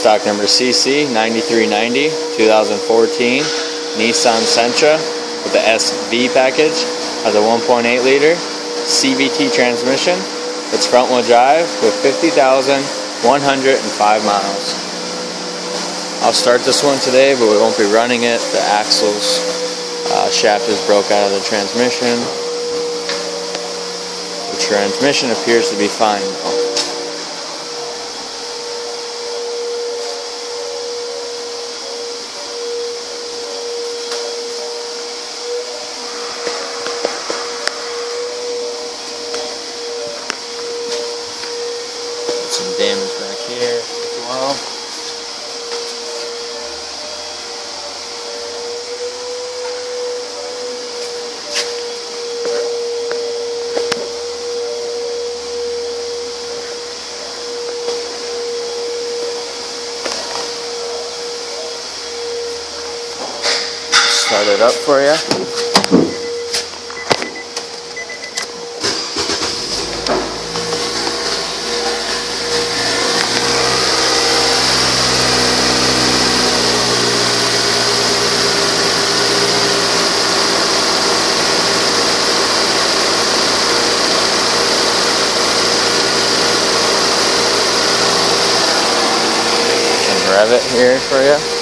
stock number CC9390, 2014 Nissan Sentra with the SV package. Has a 1.8 liter CVT transmission. It's front wheel drive with 50,105 miles. I'll start this one today, but we won't be running it. The axles shaft is broke out of the transmission. The transmission appears to be fine though. Some damage back here as well. Start it up for you. Rev it here for you.